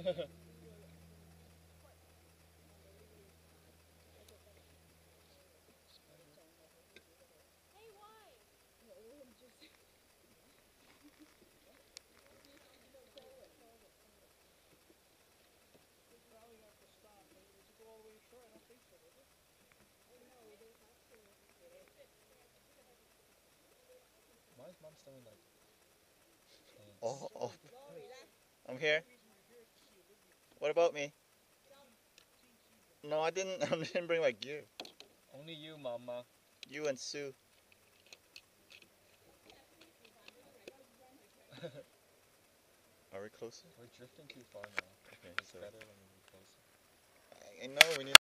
Why is mom still in like Oh, oh. I'm here. What about me? No, I didn't. I didn't bring my gear. Only you, mama. You and Sue. Are we closer? We're drifting too far now. Okay, It's so better when we be closer. I know we need.